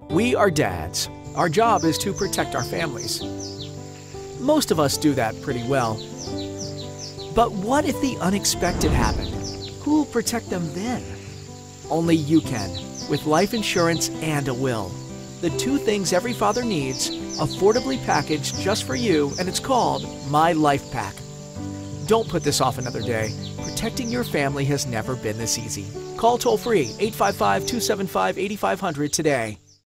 We are dads. Our job is to protect our families. Most of us do that pretty well. But what if the unexpected happened? Who'll protect them then? Only you can, with life insurance and a will. The two things every father needs, affordably packaged just for you, and it's called MyLife Pack. Don't put this off another day. Protecting your family has never been this easy. Call toll-free 855-275-8500 today.